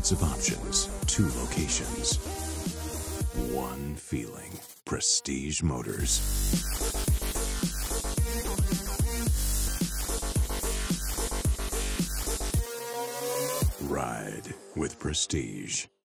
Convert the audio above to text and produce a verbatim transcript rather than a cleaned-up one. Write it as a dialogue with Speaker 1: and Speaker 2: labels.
Speaker 1: hundreds of options, two locations, one feeling. Prestige Motors. Ride with Prestige.